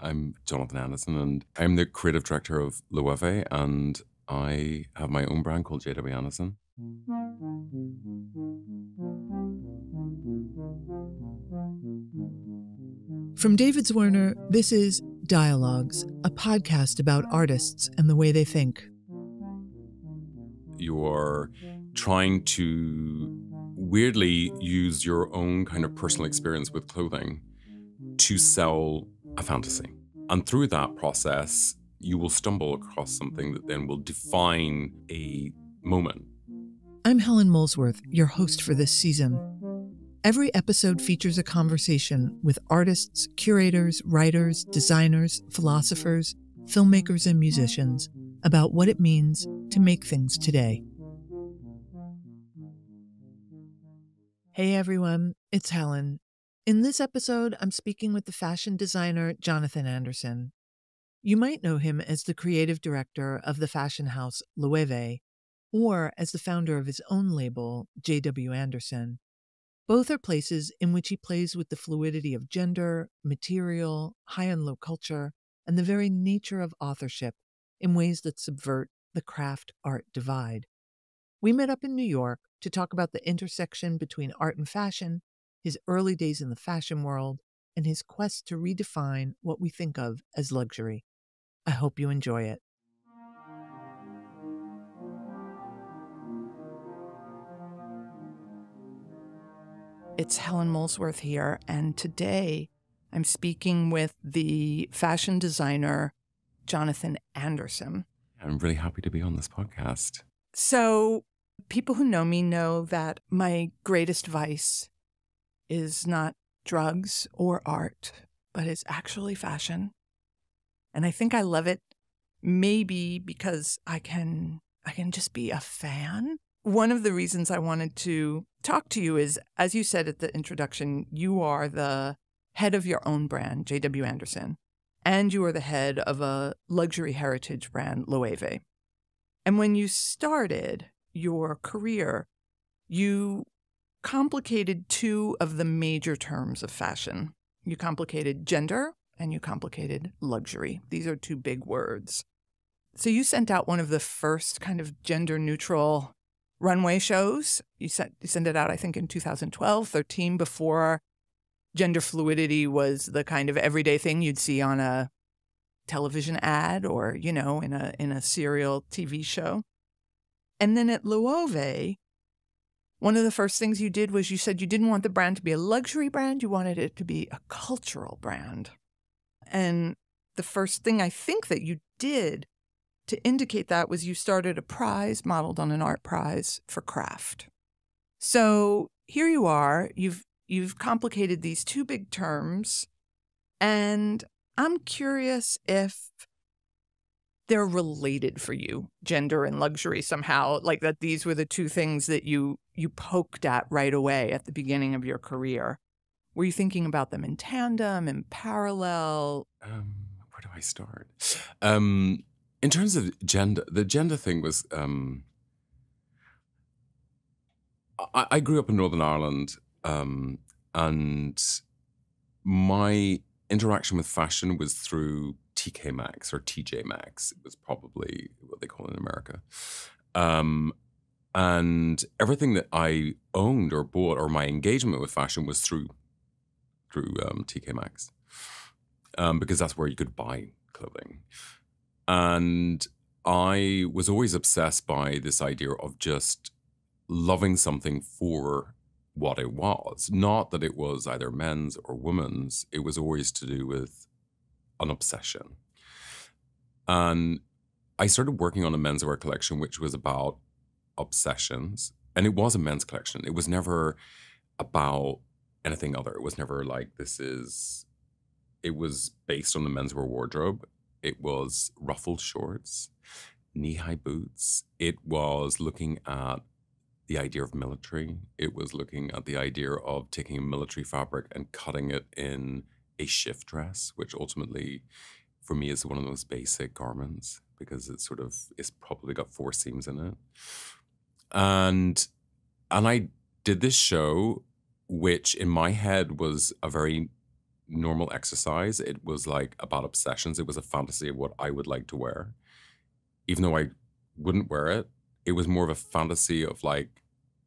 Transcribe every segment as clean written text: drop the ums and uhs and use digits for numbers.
I'm Jonathan Anderson, and I'm the creative director of LOEWE, and I have my own brand called JW Anderson. From David Zwirner, this is Dialogues, a podcast about artists and the way they think. You're trying to weirdly use your own kind of personal experience with clothing to sell a fantasy. And through that process, you will stumble across something that then will define a moment. I'm Helen Molesworth, your host for this season. Every episode features a conversation with artists, curators, writers, designers, philosophers, filmmakers, and musicians about what it means to make things today. Hey everyone, it's Helen. In this episode, I'm speaking with the fashion designer Jonathan Anderson. You might know him as the creative director of the fashion house LOEWE, or as the founder of his own label, JW Anderson. Both are places in which he plays with the fluidity of gender, material, high and low culture, and the very nature of authorship in ways that subvert the craft-art divide. We met up in New York to talk about the intersection between art and fashion, his early days in the fashion world, and his quest to redefine what we think of as luxury. I hope you enjoy it. It's Helen Molesworth here, and today I'm speaking with the fashion designer, Jonathan Anderson. I'm really happy to be on this podcast. So people who know me know that my greatest vice is not drugs or art, but it's actually fashion. And I think I love it maybe because I can just be a fan. One of the reasons I wanted to talk to you is, as you said at the introduction, you are the head of your own brand, JW Anderson, and you are the head of a luxury heritage brand, LOEWE. And when you started your career, you complicated two of the major terms of fashion. You complicated gender and you complicated luxury. These are two big words. So you sent out one of the first kind of gender-neutral runway shows. You sent it out, I think, in 2012, 13, before gender fluidity was the kind of everyday thing you'd see on a television ad or, you know, in a serial TV show. And then at LOEWE, one of the first things you did was you said you didn't want the brand to be a luxury brand. You wanted it to be a cultural brand. And the first thing I think that you did to indicate that was you started a prize modeled on an art prize for craft. So here you are, you've complicated these two big terms, and I'm curious if they're related for you, gender and luxury somehow, like that these were the two things that you poked at right away at the beginning of your career. Were you thinking about them in tandem, in parallel? Where do I start? In terms of gender, the gender thing was, I grew up in Northern Ireland, and my interaction with fashion was through TK Maxx or TJ Maxx. It was probably what they call it in America. And everything that I owned or bought or my engagement with fashion was through TK Maxx, because that's where you could buy clothing. And I was always obsessed by this idea of just loving something for what it was. Not that it was either men's or women's. It was always to do with an obsession. And I started working on a menswear collection, which was about obsessions. And it was a men's collection. It was never about anything other. It was never like, it was based on the menswear wardrobe. It was ruffled shorts, knee-high boots. It was looking at the idea of military. It was looking at the idea of taking a military fabric and cutting it in a shift dress, which ultimately, for me, is one of the most basic garments because it's probably got 4 seams in it. And I did this show, which in my head was a very normal exercise. It was like about obsessions. It was a fantasy of what I would like to wear. Even though I wouldn't wear it, it was more of a fantasy of like,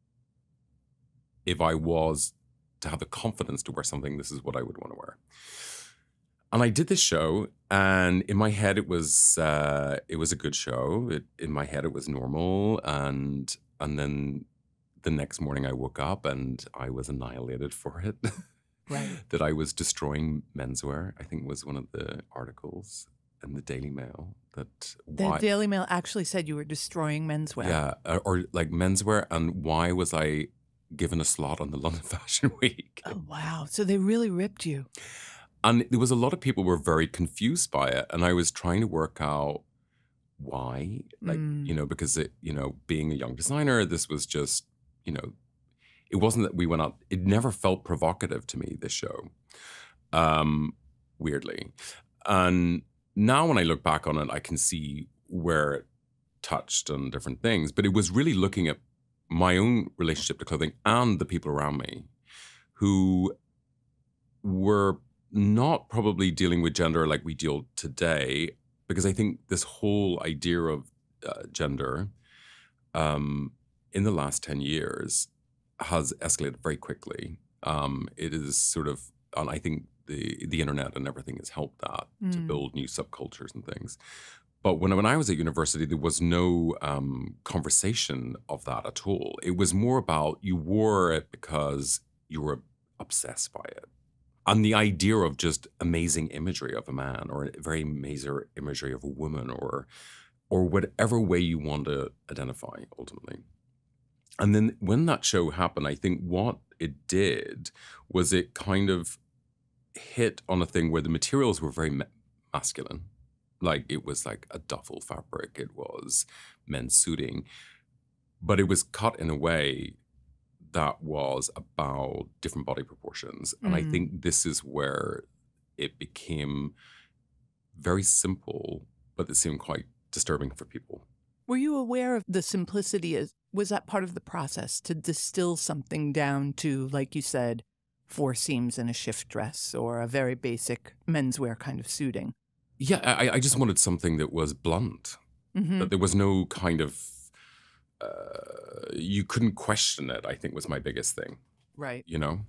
if I was to have the confidence to wear something, this is what I would want to wear. And I did this show, and in my head, it was a good show. In my head, it was normal, and then the next morning, I woke up and I was annihilated for it. Right. That I was destroying menswear, I think was one of the articles in the Daily Mail. That The Daily Mail actually said you were destroying menswear. Yeah, or like menswear, and why was I given a slot on the London Fashion Week? Oh, wow. So they really ripped you. And there was a lot of people were very confused by it. And I was trying to work out why, like, because being a young designer, this was just, it wasn't that we went out, it never felt provocative to me, this show, weirdly. And now when I look back on it, I can see where it touched on different things, but it was really looking at my own relationship to clothing and the people around me who were not probably dealing with gender like we deal today, because I think this whole idea of gender in the last 10 years has escalated very quickly. It is sort of, and I think the internet and everything has helped that to build new subcultures and things. But when I was at university, there was no conversation of that at all. It was more about you wore it because you were obsessed by it. And the idea of just amazing imagery of a man, or a very amazing imagery of a woman, or whatever way you want to identify ultimately. And then when that show happened, I think what it did was it kind of hit on a thing where the materials were very masculine. Like it was like a duffel fabric, it was men's suiting, but it was cut in a way that was about different body proportions. And I think this is where it became very simple, but it seemed quite disturbing for people. Were you aware of the simplicity? Was that part of the process to distill something down to, like you said, 4 seams in a shift dress or a very basic menswear kind of suiting? Yeah, I just wanted something that was blunt, that there was no kind of, you couldn't question it, I think was my biggest thing. Right.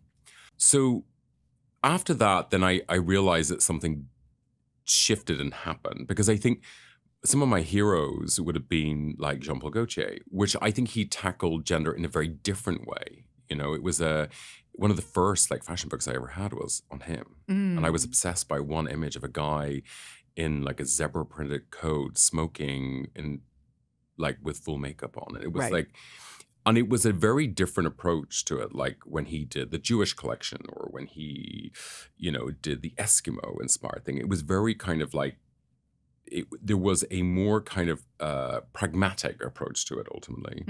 So after that, then I realized that something shifted and happened, because I think some of my heroes would have been like Jean-Paul Gaultier, which I think he tackled gender in a very different way. It was one of the first like fashion books I ever had was on him. And I was obsessed by one image of a guy in like a zebra printed coat smoking and like with full makeup on. And it was like, and it was a very different approach to it. Like when he did the Jewish collection, or when he, did the Eskimo inspired thing, it was very kind of like, there was a more kind of pragmatic approach to it ultimately.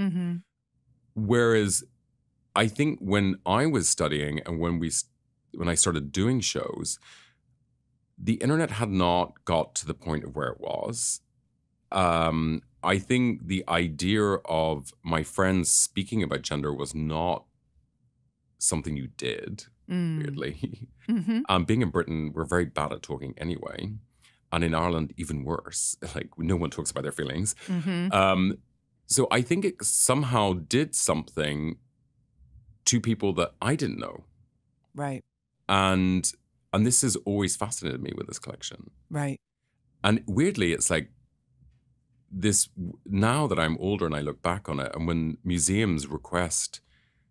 Whereas I think when I was studying and when I started doing shows, the internet had not got to the point of where it was. I think the idea of my friends speaking about gender was not something you did, weirdly. Being in Britain, we're very bad at talking anyway. And in Ireland, even worse. Like, no one talks about their feelings. So I think it somehow did something to people that I didn't know. Right. And this has always fascinated me with this collection. Right. And weirdly, it's like this, now that I'm older and I look back on it, and when museums request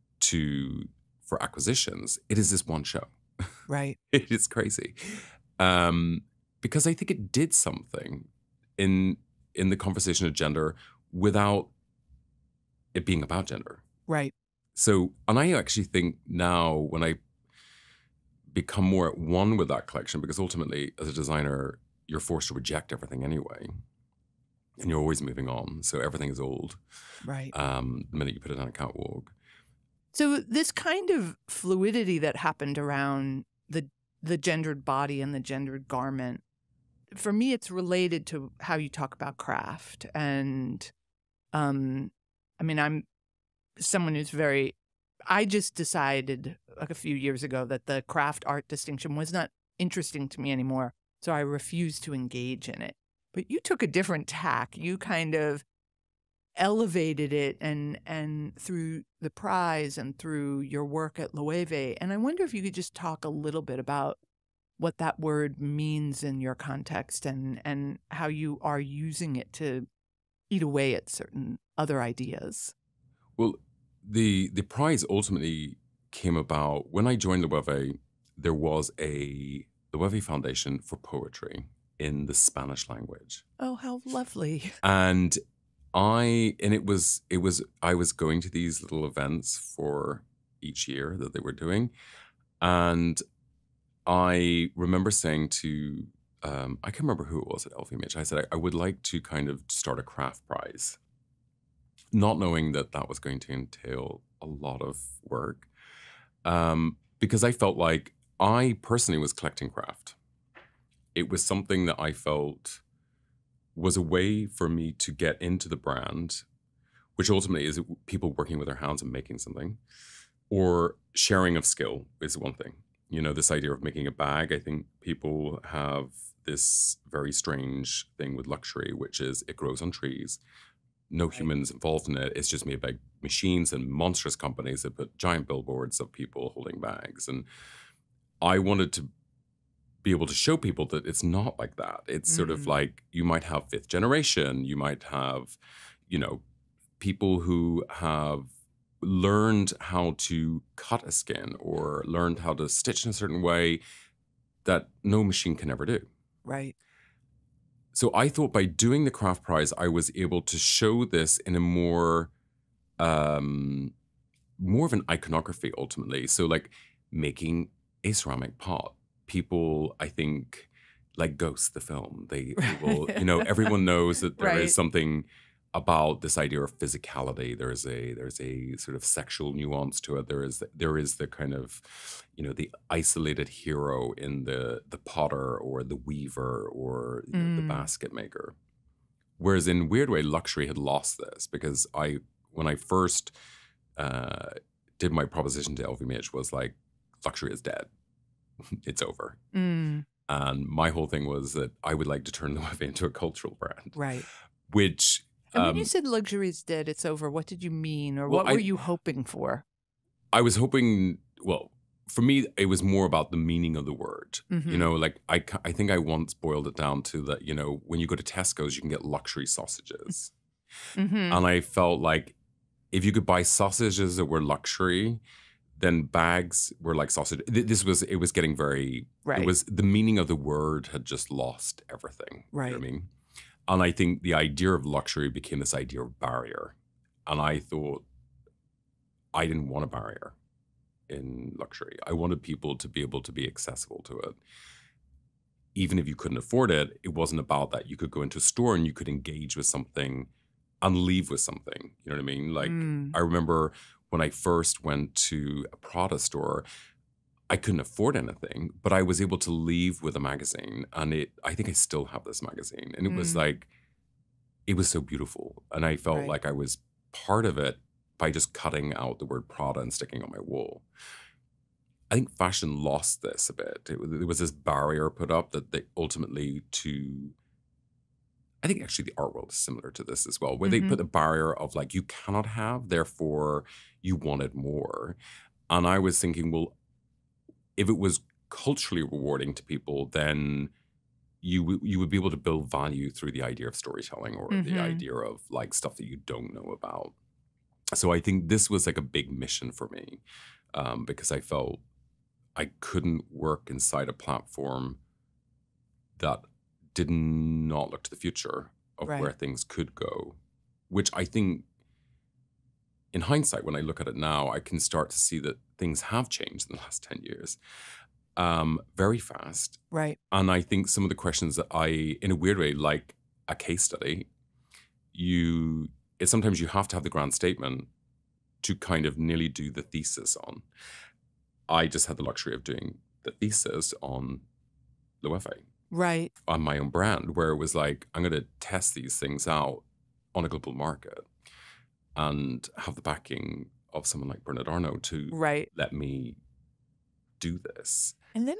for acquisitions, it is this one show. Right. It is crazy. Because I think it did something in the conversation of gender without it being about gender. Right. So, and I actually think now when I become more at one with that collection, because ultimately as a designer, you're forced to reject everything anyway. And you're always moving on. So everything is old. Right. The minute you put it on a catwalk. So this kind of fluidity that happened around the gendered body and the gendered garment, for me, it's related to how you talk about craft. And I'm someone who's I just decided like a few years ago that the craft art distinction was not interesting to me anymore. So I refuse to engage in it. But you took a different tack. You kind of elevated it and through the prize and through your work at LOEWE. And I wonder if you could just talk a little bit about what that word means in your context and how you are using it to eat away at certain other ideas. Well, the prize ultimately came about when I joined LOEWE. There was a LOEWE Foundation for Poetry in the Spanish language. Oh, how lovely. And I was going to these little events for each year that they were doing. And I remember saying to, I can't remember who it was at LVMH. I said, I would like to kind of start a craft prize, not knowing that that was going to entail a lot of work. Because I felt like I personally was collecting craft. It was something that I felt was a way for me to get into the brand, which ultimately is people working with their hands and making something, or sharing of skill is one thing. You know, this idea of making a bag, I think people have this very strange thing with luxury, which is it grows on trees. No humans involved in it. It's just made by machines and monstrous companies that put giant billboards of people holding bags. And I wanted to be able to show people that it's not like that. It's sort of like you might have fifth generation, you might have, you know, people who have learned how to cut a skin or learned how to stitch in a certain way that no machine can ever do. Right. So I thought by doing the craft prize, I was able to show this in a more of an iconography ultimately. So like making a ceramic pot. People, I think, like Ghost, the film, they will, you know, everyone knows that there is something about this idea of physicality. There's a sort of sexual nuance to it. There is the kind of, you know, the isolated hero in the potter or the weaver or you know, the basket maker. Whereas in weird way, luxury had lost this because when I first did my proposition to LVMH was like, luxury is dead. It's over. And my whole thing was that I would like to turn LOEWE into a cultural brand. Right. Which and when you said luxury is dead, it's over, what did you mean? Or what were you hoping for? I was hoping, well, for me, it was more about the meaning of the word. You know, like I think I once boiled it down to that, you know, when you go to Tesco's, you can get luxury sausages. And I felt like if you could buy sausages that were luxury, then bags were like sausage. It was getting very, it was the meaning of the word had just lost everything. Right. You know what I mean? And I think the idea of luxury became this idea of barrier. And I thought I didn't want a barrier in luxury. I wanted people to be able to be accessible to it. Even if you couldn't afford it, it wasn't about that. You could go into a store and you could engage with something and leave with something. You know what I mean? Like I remember when I first went to a Prada store, I couldn't afford anything, but I was able to leave with a magazine. And I think I still have this magazine. And it was like, it was so beautiful. And I felt like I was part of it by just cutting out the word Prada and sticking on my wall. I think fashion lost this a bit. There was this barrier put up that they ultimately I think actually the art world is similar to this as well, where they put a barrier of like, you cannot have, therefore you wanted more. And I was thinking, well, if it was culturally rewarding to people, then you would be able to build value through the idea of storytelling or the idea of like stuff that you don't know about. So I think this was like a big mission for me because I felt I couldn't work inside a platform that did not look to the future of where things could go, which I think in hindsight, when I look at it now, I can start to see that things have changed in the last 10 years very fast. Right. And I think some of the questions that in a weird way, like a case study, sometimes you have to have the grand statement to kind of nearly do the thesis on. I just had the luxury of doing the thesis on LOEWE. Right. On my own brand, where it was like, I'm going to test these things out on a global market and have the backing of someone like Bernard Arnault to let me do this. And then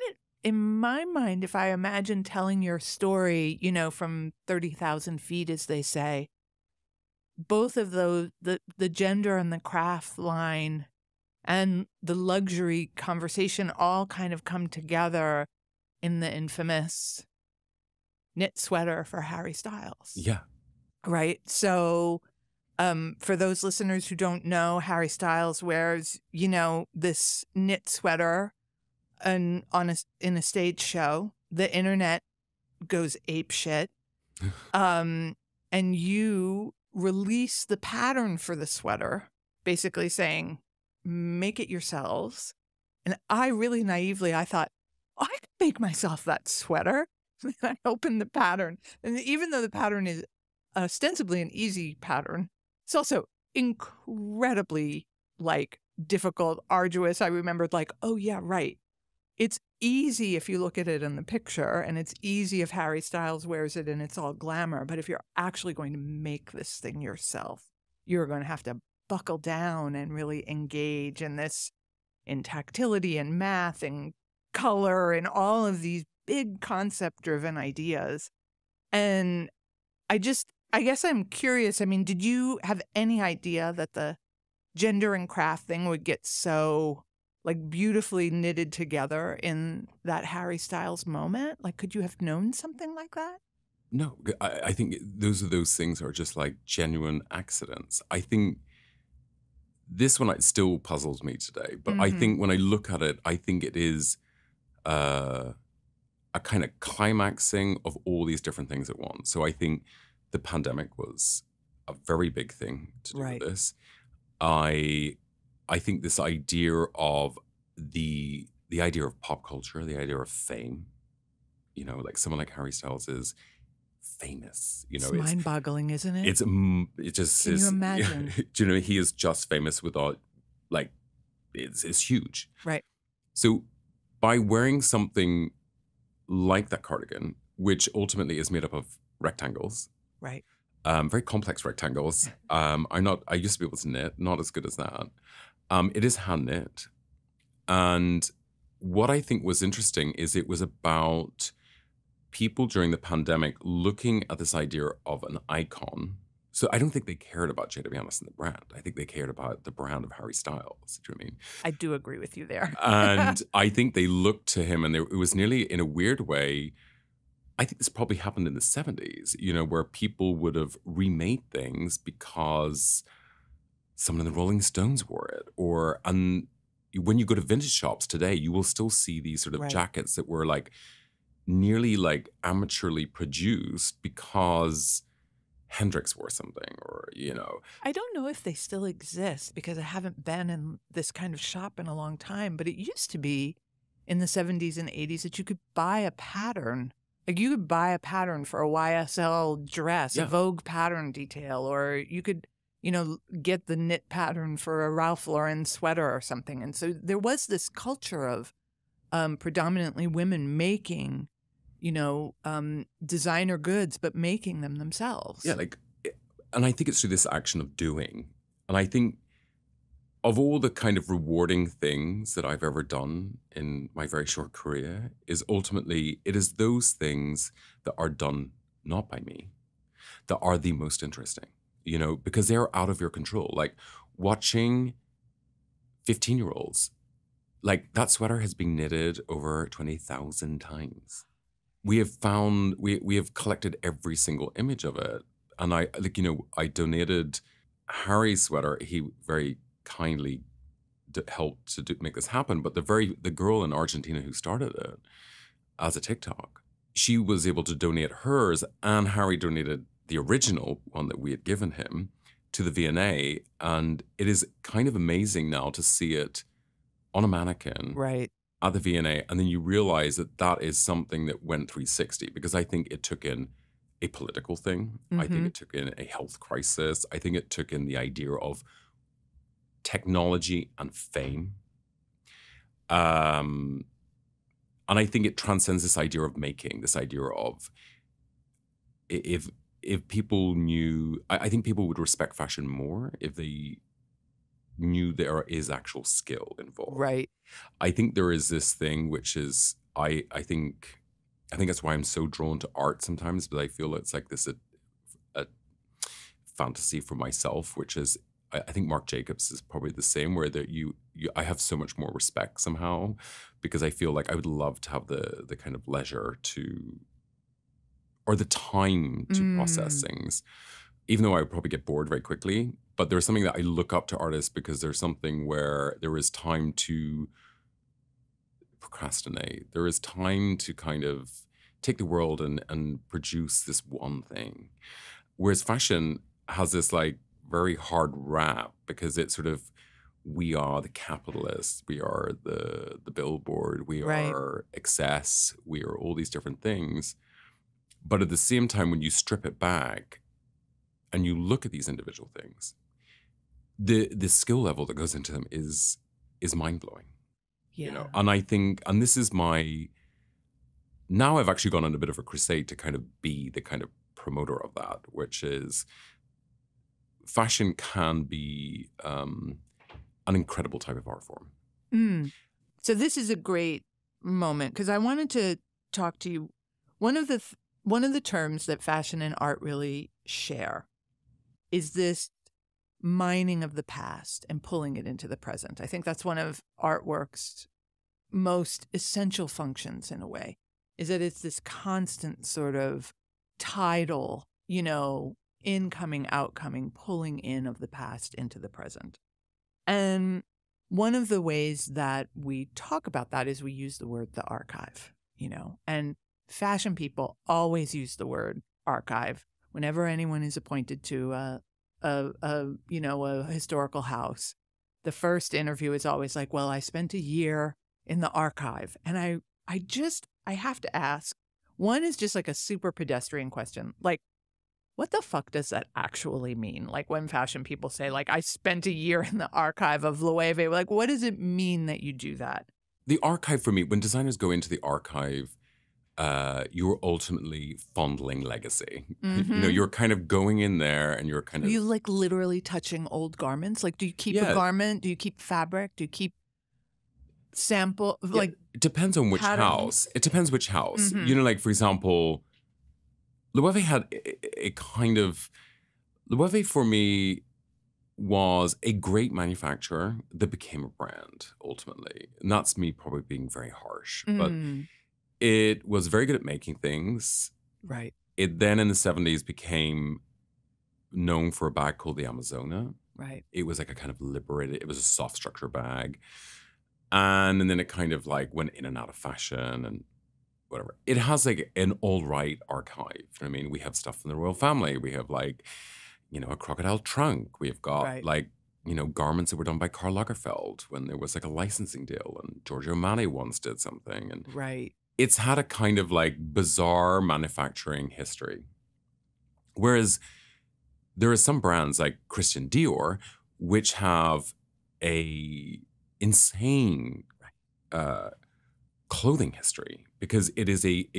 in my mind, if I imagine telling your story, you know, from 30,000 feet, as they say, both of those, the gender and the craft line and the luxury conversation all kind of come together in the infamous knit sweater for Harry Styles. Yeah. Right. So for those listeners who don't know, Harry Styles wears, you know, this knit sweater in a stage show. The internet goes apeshit. And you release the pattern for the sweater, basically saying, make it yourselves. And I really naively, I thought, I could make myself that sweater. And I opened the pattern. And even though the pattern is ostensibly an easy pattern, it's also incredibly like difficult, arduous. I remembered like, oh yeah, right. It's easy if you look at it in the picture, and it's easy if Harry Styles wears it and it's all glamour. But if you're actually going to make this thing yourself, you're going to have to buckle down and really engage in this, in tactility and math and color and all of these big concept-driven ideas. And I guess I'm curious. I mean, did you have any idea that the gender and craft thing would get so like beautifully knitted together in that Harry Styles moment? Like, could you have known something like that? No, I think those things are just like genuine accidents. I think this one, it still puzzles me today, but I think when I look at it, I think it is a kind of climaxing of all these different things at once. So I think the pandemic was a very big thing to do with this. I think this idea of the idea of pop culture, the idea of fame, you know, like someone like Harry Styles is famous. You know, it's mind-boggling, isn't it? It just Can is. you imagine? Do you know, he is just famous without, like, it's huge. Right. So by wearing something like that cardigan, which ultimately is made up of rectangles, right, very complex rectangles. I used to be able to knit, not as good as that. It is hand knit. And what I think was interesting is it was about people during the pandemic looking at this idea of an icon. So I don't think they cared about Jada, to be honest, in the brand. I think they cared about the brand of Harry Styles. Do you know what I mean? I do agree with you there. And I think they looked to him, and it was nearly, in a weird way, I think this probably happened in the 70s, you know, where people would have remade things because someone in the Rolling Stones wore it. And when you go to vintage shops today, you will still see these sort of jackets that were like nearly like amateurly produced because Hendrix wore something, or, you know. I don't know if they still exist because I haven't been in this kind of shop in a long time, but it used to be in the 70s and 80s that you could buy a pattern. Like you could buy a pattern for a YSL dress, a Vogue pattern detail, or you could, you know, get the knit pattern for a Ralph Lauren sweater or something. And so there was this culture of predominantly women making, you know, designer goods, but making them themselves. Yeah, like, and I think it's through this action of doing. And I think of all the kind of rewarding things that I've ever done in my very short career is ultimately, it is those things that are done not by me that are the most interesting, you know, because they're out of your control. Like watching 15-year-olds, like that sweater has been knitted over 20,000 times. We have found, we have collected every single image of it. And I, like, you know, I donated Harry's sweater. He very kindly helped to make this happen. But the girl in Argentina who started it as a TikTok, she was able to donate hers, and Harry donated the original one that we had given him to the V&A. And it is kind of amazing now to see it on a mannequin. Right. At the V&A, and then you realize that that is something that went 360, because I think it took in a political thing. I think it took in a health crisis. I think it took in the idea of technology and fame. And I think it transcends this idea of making, this idea of if people knew, I think people would respect fashion more if they knew there is actual skill involved. Right. I think there is this thing which is I think that's why I'm so drawn to art sometimes, but I feel it's like this a fantasy for myself, which is I think Marc Jacobs is probably the same, where that I have so much more respect somehow, because I feel like I would love to have the kind of leisure to, or the time to process things, even though I would probably get bored very quickly. But there's something that I look up to artists, because there's something where there is time to procrastinate. There is time to kind of take the world and produce this one thing. Whereas fashion has this like very hard rap, because it's sort of, we are the capitalists, we are the billboard, we Right. are excess, we are all these different things. But at the same time, when you strip it back and you look at these individual things, the skill level that goes into them is mind-blowing. Yeah. You know, and I think, and this is now I've actually gone on a bit of a crusade to kind of be the kind of promoter of that, which is fashion can be an incredible type of art form. So this is a great moment, because I wanted to talk to you. One of the terms that fashion and art really share is this mining of the past and pulling it into the present. I think that's one of artwork's most essential functions, in a way, is that it's this constant sort of tidal, incoming, outcoming, pulling in of the past into the present. And one of the ways that we talk about that is we use the word the archive, and fashion people always use the word archive whenever anyone is appointed to a historical house. The first interview is always like, well, I spent a year in the archive. And I have to ask, one is just like a super pedestrian question. Like, what the fuck does that actually mean? Like, when fashion people say, like, I spent a year in the archive of LOEWE, like, what does it mean that you do that? The archive, for me, when designers go into the archive, you're ultimately fondling legacy. You're kind of going in there and you're kind of... Are you like literally touching old garments? Like, do you keep a garment? Do you keep fabric? Do you keep sample? Like, it depends on which house. It depends which house. Like, for example, LOEWE had a kind of... LOEWE, for me, was a great manufacturer that became a brand, ultimately. And that's me probably being very harsh. But it was very good at making things. Right. It then in the 70s became known for a bag called the Amazona. Right. It was like a kind of liberated, it was a soft structure bag. And then it kind of like went in and out of fashion and whatever. It has like an all right archive. I mean, we have stuff from the royal family. We have like, a crocodile trunk. We've got like, garments that were done by Karl Lagerfeld when there was like a licensing deal, and Giorgio Armani once did something. And it's had a kind of like bizarre manufacturing history. Whereas there are some brands like Christian Dior, which have a insane clothing history, because it is a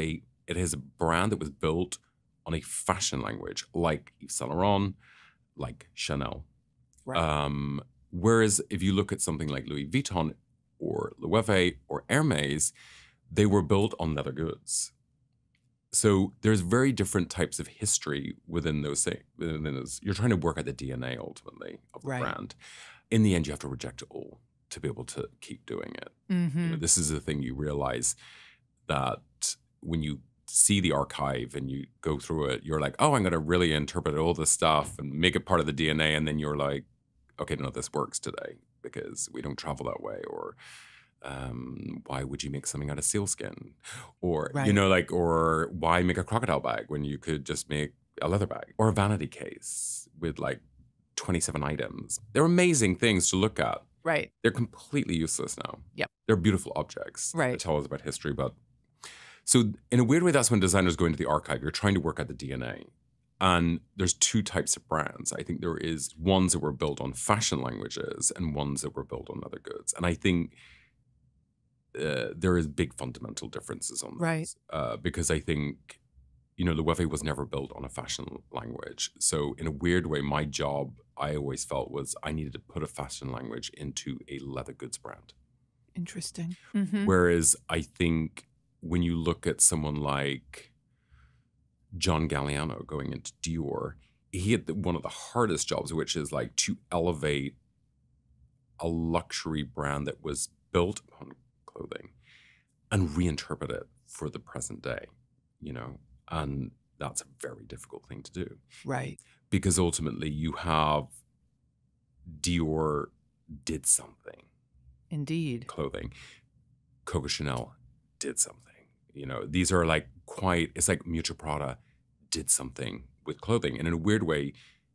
brand that was built on a fashion language like Yves Saint Laurent, like Chanel. Whereas if you look at something like Louis Vuitton or LOEWE or Hermes, they were built on leather goods. So there's very different types of history within those things. You're trying to work out the DNA ultimately of the brand. In the end, you have to reject it all to be able to keep doing it. This is the thing you realize, that when you see the archive and you go through it, you're like, oh, I'm going to really interpret all this stuff and make it part of the DNA. And then you're like, okay, no, this works today because we don't travel that way. Or why would you make something out of sealskin? Or, or why make a crocodile bag when you could just make a leather bag or a vanity case with like 27 items? They're amazing things to look at. Right. They're completely useless now. Yep. They're beautiful objects that tell us about history. But so in a weird way, that's when designers go into the archive. You're trying to work out the DNA. And there's two types of brands. I think there is ones that were built on fashion languages and ones that were built on leather goods. And I think there is big fundamental differences on those. Because I think, LOEWE was never built on a fashion language. So in a weird way, my job, I always felt, was I needed to put a fashion language into a leather goods brand. Interesting. Whereas I think when you look at someone like John Galliano going into Dior, he had one of the hardest jobs, which is like to elevate a luxury brand that was built upon clothing and reinterpret it for the present day, you know, and that's a very difficult thing to do. Right. Because ultimately you have Dior did something. Indeed. Clothing. Coco Chanel did something. You know, these are like quite, it's like Miuccia Prada did something with clothing. And in a weird way,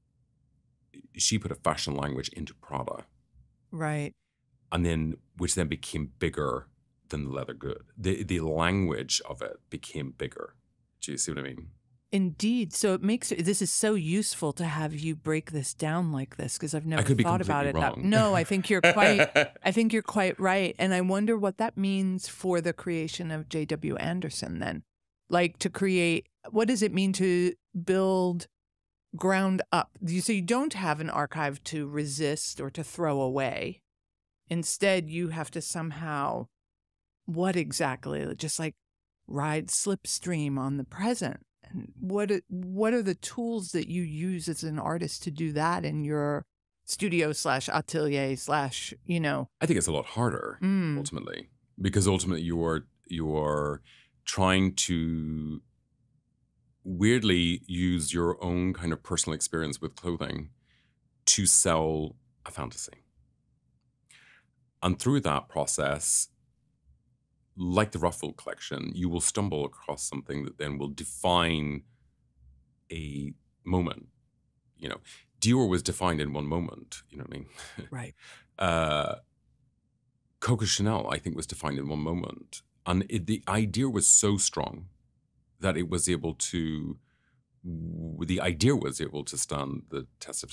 she put a fashion language into Prada. Right. And then, which then became bigger than the leather good. The language of it became bigger. Do you see what I mean? Indeed. So it makes this is so useful to have you break this down like this, because I've never I could be thought about completely it. wrong. No, I think you're quite right. And I wonder what that means for the creation of J.W. Anderson then. Like to create, what does it mean to build ground up? So you don't have an archive to resist or to throw away. Instead, you have to somehow, what exactly? Just like ride slipstream on the present. And what are the tools that you use as an artist to do that in your studio / atelier / you know? I think it's a lot harder ultimately, because ultimately you are trying to weirdly use your own kind of personal experience with clothing to sell a fantasy. And through that process, like the Ruffle collection, you will stumble across something that then will define a moment. You know, Dior was defined in one moment, you know what I mean? Right. Coco Chanel, I think, was defined in one moment. And the idea was so strong that it was able to, the idea was able to stand the test of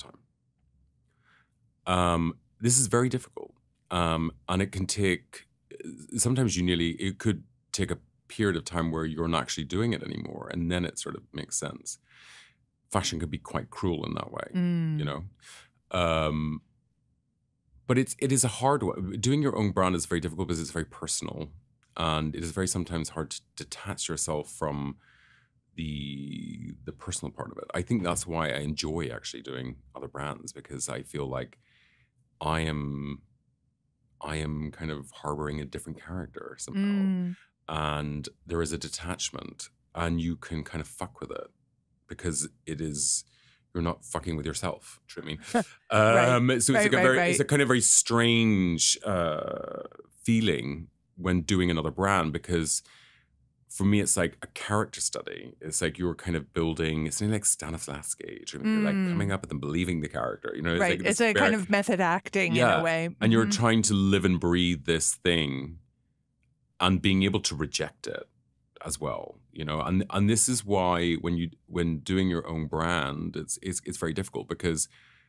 time. This is very difficult. And it can take, sometimes it could take a period of time where you're not actually doing it anymore. And then it sort of makes sense. Fashion could be quite cruel in that way, you know? But it is a hard one. Doing your own brand is very difficult because it's very personal. And it is very sometimes hard to detach yourself from the personal part of it. I think that's why I enjoy actually doing other brands, because I feel like I am kind of harboring a different character somehow. And there is a detachment, and you can kind of fuck with it because you're not fucking with yourself. Do you know what I mean? Right. So it's it's a kind of very strange feeling when doing another brand, because for me, it's like a character study. It's like you're kind of building, it's something like Stanislavski. You're like coming up with and believing the character. You know, it's right. like it's a kind of method acting in a way. And you're trying to live and breathe this thing and being able to reject it as well. You know, and this is why when doing your own brand, it's very difficult, because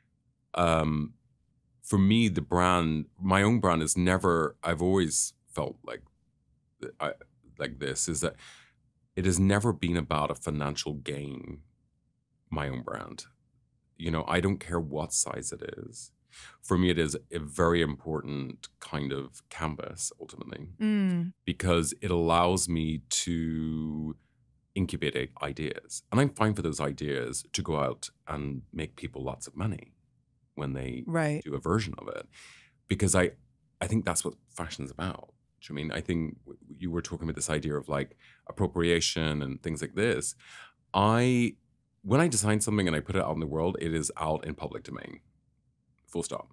for me, my own brand is never, I've always felt like this, is that it has never been about a financial gain, my own brand. You know, I don't care what size it is. For me, it is a very important kind of canvas, ultimately, because it allows me to incubate ideas. And I'm fine for those ideas to go out and make people lots of money when they do a version of it. Because I think that's what fashion's about. I mean, I think you were talking about this idea of like appropriation and things like this. When I design something and I put it out in the world, it is out in public domain. Full stop.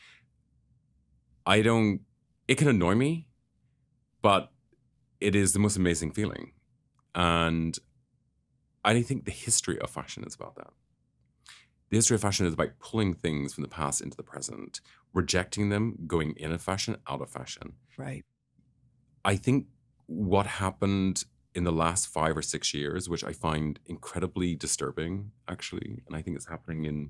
It can annoy me, but it is the most amazing feeling. And I think the history of fashion is about that. The history of fashion is about pulling things from the past into the present, rejecting them, going in a fashion, out of fashion. Right. I think what happened in the last 5 or 6 years, which I find incredibly disturbing, actually, and I think it's happening in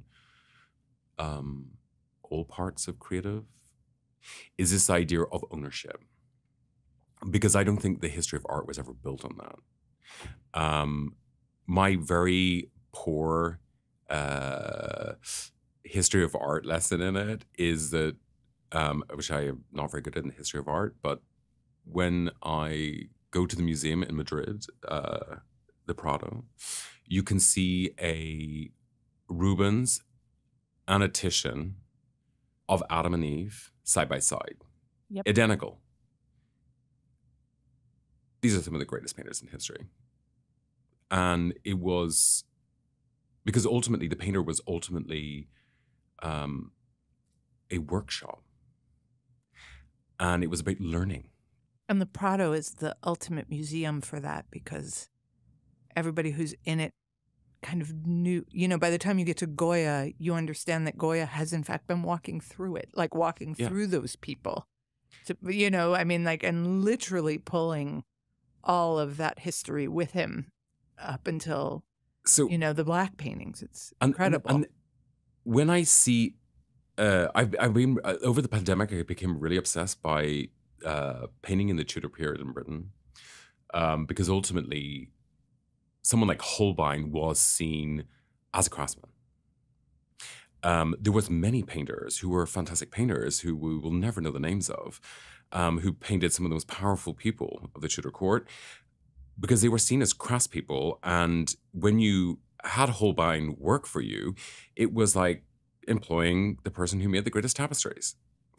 all parts of creative, is this idea of ownership. Because I don't think the history of art was ever built on that. My very poor history of art lesson in it is that which I am not very good at in the history of art, but when I go to the museum in Madrid, the Prado, you can see a Rubens and a Titian of Adam and Eve side by side, Yep. identical. These are some of the greatest painters in history. And it was because ultimately the painter was ultimately a workshop. And it was about learning. And the Prado is the ultimate museum for that, because everybody who's in it kind of knew, by the time you get to Goya, you understand that Goya has in fact been walking through it, like walking through those people. So, and literally pulling all of that history with him up until, the black paintings. It's incredible. And when I see, I've been, over the pandemic, I became really obsessed by painting in the Tudor period in Britain, because ultimately someone like Holbein was seen as a craftsman. There was many painters who were fantastic painters who we will never know the names of, who painted some of the most powerful people of the Tudor court because they were seen as craftspeople. And when you had Holbein work for you, it was like employing the person who made the greatest tapestries.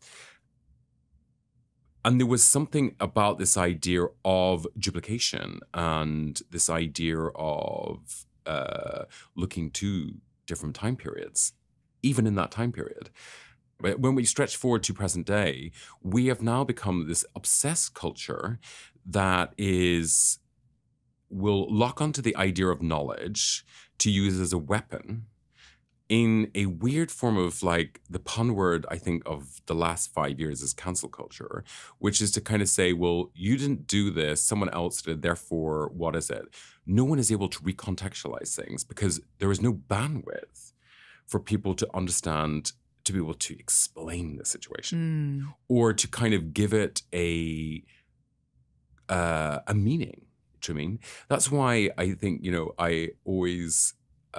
And there was something about this idea of duplication and this idea of looking to different time periods, even in that time period. But when we stretch forward to present day, we have now become this obsessed culture that will lock onto the idea of knowledge to use as a weapon in a weird form of, like, the pun word, I think, of the last 5 years is cancel culture, which is to kind of say, well, you didn't do this, someone else did, therefore, what is it? No one is able to recontextualize things because there is no bandwidth for people to understand, to be able to explain the situation or to kind of give it a meaning. Do you know what I mean? That's why I think, I always...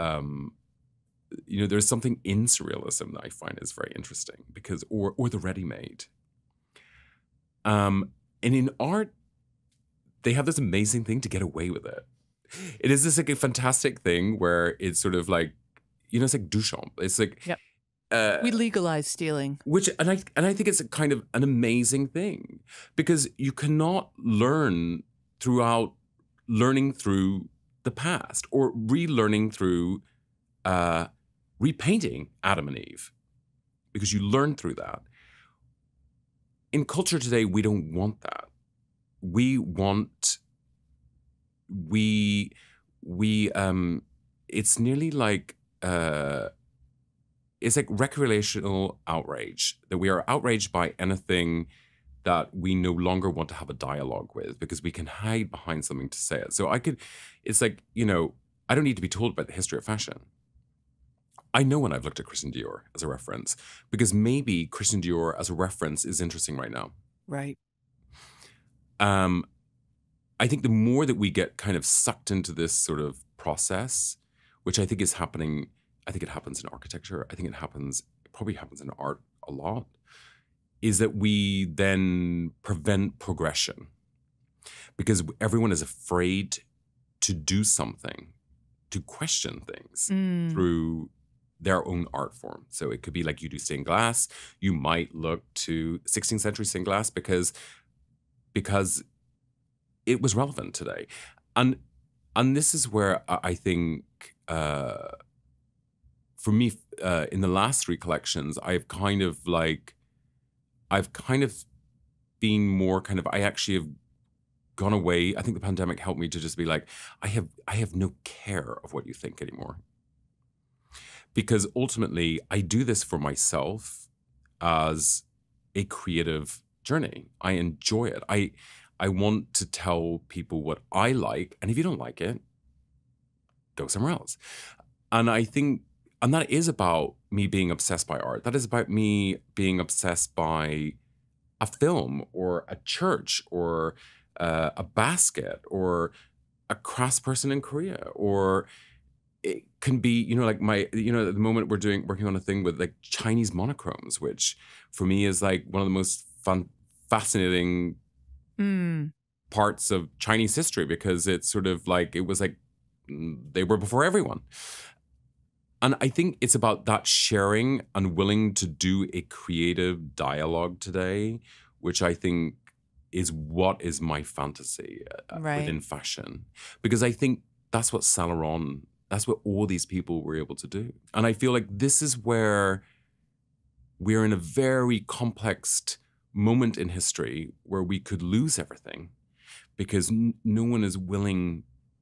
there's something in surrealism that I find is very interesting because, or the ready-made. And in art, they have this amazing thing to get away with it. It is this like a fantastic thing where it's sort of like, it's like Duchamp. It's like, we legalize stealing, and I think it's a kind of an amazing thing because you cannot learn throughout learning through the past or relearning through repainting Adam and Eve, because you learn through that. In culture today, we don't want that. It's nearly like, it's like recreational outrage, that we are outraged by anything that we no longer want to have a dialogue with because we can hide behind something to say it. So it's like, I don't need to be told about the history of fashion. I know when I've looked at Christian Dior as a reference, because maybe Christian Dior as a reference is interesting right now. Right. I think the more that we get kind of sucked into this sort of process, which I think is happening, I think it happens in architecture, I think it probably happens in art a lot, is that we then prevent progression because everyone is afraid to do something, to question things through their own art form. So it could be like you do stained glass. You might look to 16th century stained glass because it was relevant today. And this is where I think, for me, in the last 3 collections, I've kind of been more kind of, I actually have gone away. I think the pandemic helped me to just be like, I have no care of what you think anymore. Because ultimately, I do this for myself as a creative journey. I enjoy it. I want to tell people what I like, and if you don't like it, go somewhere else. And I think, and that is about me being obsessed by art. That is about me being obsessed by a film or a church or a basket or a craftsperson in Korea or it can be, you know, like at the moment we're working on a thing with like Chinese monochromes, which for me is like one of the most fascinating parts of Chinese history, because it's sort of like, it was like they were before everyone. And I think it's about that sharing and willing to do a creative dialogue today, which I think is what is my fantasy within fashion. Because I think that's what Saint Laurent, that's what all these people were able to do. And I feel like this is where we're in a very complex moment in history where we could lose everything, because no one is willing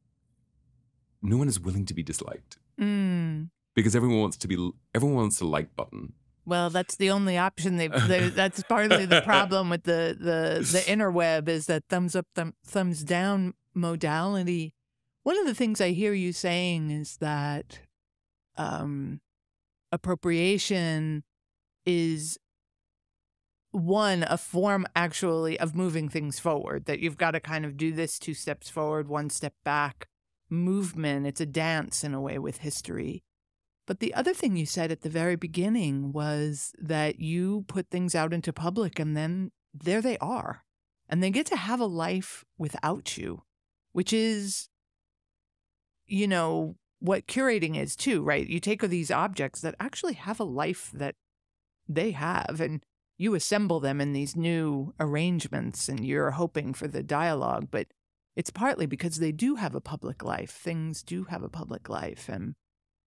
to be disliked. Because everyone wants the like button. Well, that's the only option. That's partly the problem with the interweb, is that thumbs up, thumbs down modality. One of the things I hear you saying is that appropriation is a form actually of moving things forward, that you've got to kind of do this 2 steps forward, 1 step back movement. It's a dance in a way with history. But the other thing you said at the very beginning was that you put things out into public, and then there they are. And they get to have a life without you, which is, you know, what curating is too, right? You take these objects that actually have a life that they have, and you assemble them in these new arrangements, and you're hoping for the dialogue. But it's partly because they do have a public life. Things do have a public life. And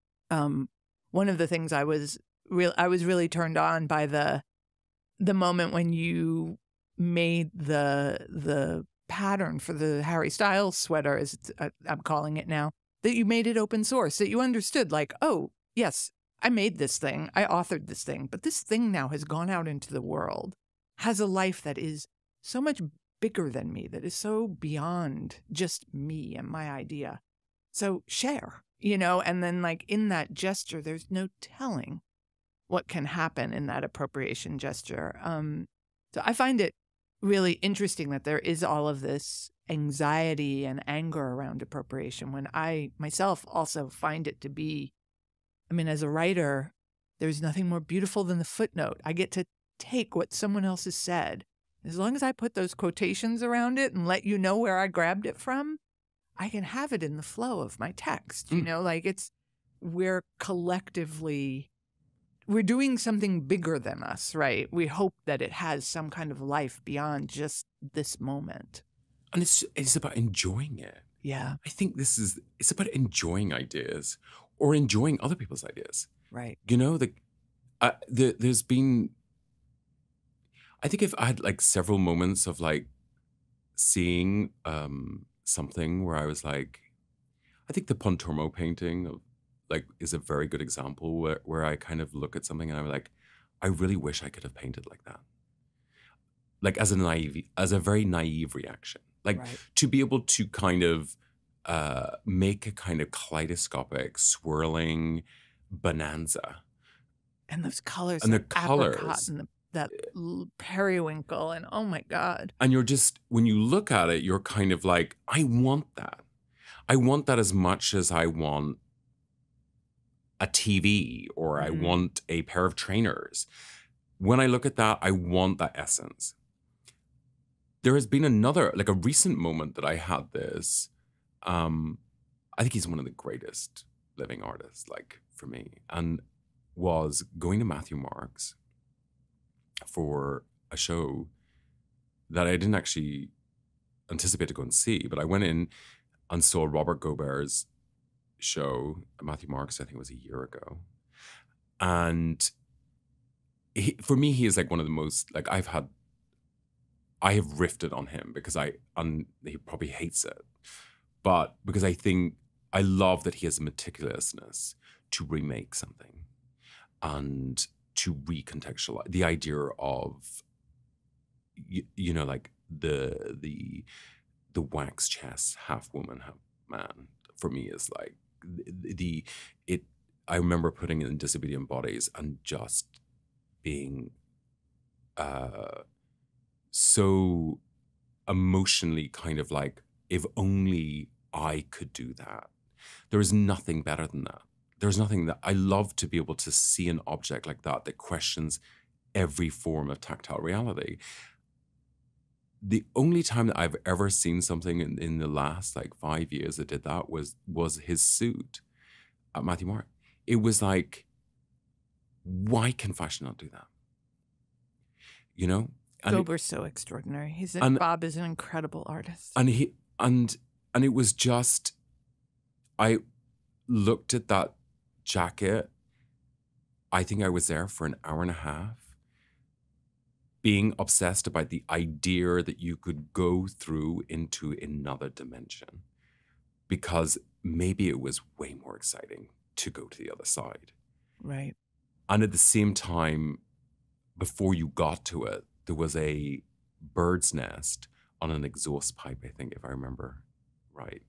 one of the things I was really turned on by the moment when you made the pattern for the Harry Styles sweater, as I'm calling it now, that you made it open source, that you understood, like, oh, yes, I made this thing, I authored this thing, but this thing now has gone out into the world, has a life that is so much bigger than me, that is so beyond just me and my idea. So share. You know, and then like in that gesture, there's no telling what can happen in that appropriation gesture. So I find it really interesting that there is all of this anxiety and anger around appropriation, when I myself also find it to be, I mean, as a writer, there's nothing more beautiful than the footnote. I get to take what someone else has said. As long as I put those quotations around it and let you know where I grabbed it from, I can have it in the flow of my text, you know, like we're collectively, we're doing something bigger than us, right? We hope that it has some kind of life beyond just this moment. And it's about enjoying it. Yeah. I think it's about enjoying ideas, or enjoying other people's ideas. Right. You know, there's been, I think if I had like several moments of like seeing, something where I was like, I think the Pontormo painting of like is a very good example where I kind of look at something and I'm like, I really wish I could have painted like that. Like as a very naive reaction, like to be able to kind of make a kind of kaleidoscopic swirling bonanza. And those colors, and the colors, and that periwinkle, and oh my God. And you're just, when you look at it, you're kind of like, I want that. I want that as much as I want a TV, or I want a pair of trainers. When I look at that, I want that essence. There has been another, like a recent moment that I had this. I think he's one of the greatest living artists, like for me, and was going to Matthew Marks for a show that I didn't actually anticipate to go and see, but I went in and saw Robert Gobert's show at Matthew Marks, I think it was a year ago. And for me, he is like one of the most, like I have riffed on him because he probably hates it, but because I think I love that he has a meticulousness to remake something and to recontextualize the idea of, you know, like the wax chest, half woman, half man, for me is like I remember putting it in disobedient bodies and just being so emotionally kind of like, if only I could do that. There is nothing better than that. There's nothing that I love to be able to see an object like that questions every form of tactile reality. The only time that I've ever seen something in the last like 5 years that did that was his suit at Matthew Martin. It was like, why can fashion not do that? You know? Gober's so extraordinary. Bob is an incredible artist. And it was just, I looked at that jacket. I think I was there for an hour and a half, being obsessed about the idea that you could go through into another dimension, because maybe it was way more exciting to go to the other side. Right. And at the same time, before you got to it, there was a bird's nest on an exhaust pipe, I think, if I remember right.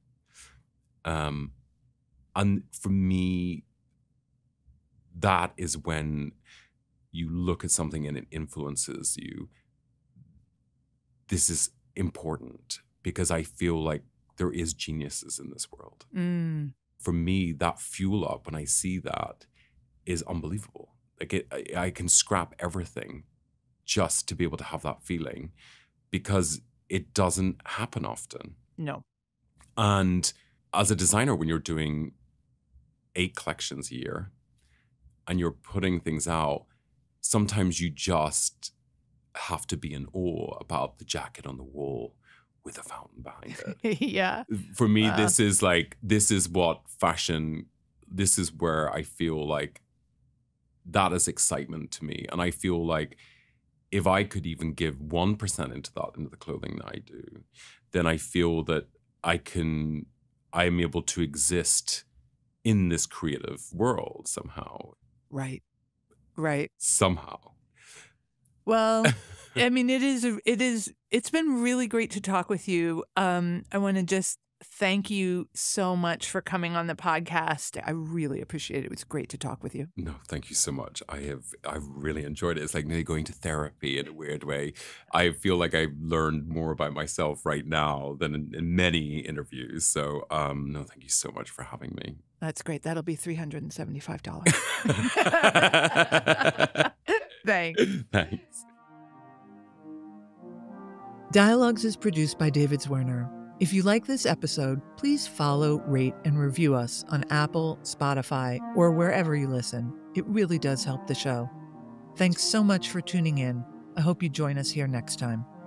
And for me, that is when you look at something and it influences you. This is important because I feel like there is geniuses in this world. Mm. For me, that fuel up when I see that is unbelievable. Like I can scrap everything just to be able to have that feeling, because it doesn't happen often. No. And as a designer, when you're doing 8 collections a year and you're putting things out, sometimes you just have to be in awe about the jacket on the wall with a fountain behind it. Yeah. For me, this is what fashion, this is where I feel like that is excitement to me. And I feel like if I could even give 1% into the clothing that I do, then I feel that I am able to exist in this creative world somehow. Right. Right. Somehow. Well, I mean, it's been really great to talk with you. I want to just thank you so much for coming on the podcast. I really appreciate it. It was great to talk with you. No, thank you so much. I've really enjoyed it. It's like nearly going to therapy in a weird way. I feel like I've learned more about myself right now than in many interviews. So, no, thank you so much for having me. That's great. That'll be $375. Thanks. Thanks. Dialogues is produced by David Zwerner. If you like this episode, please follow, rate, and review us on Apple, Spotify, or wherever you listen. It really does help the show. Thanks so much for tuning in. I hope you join us here next time.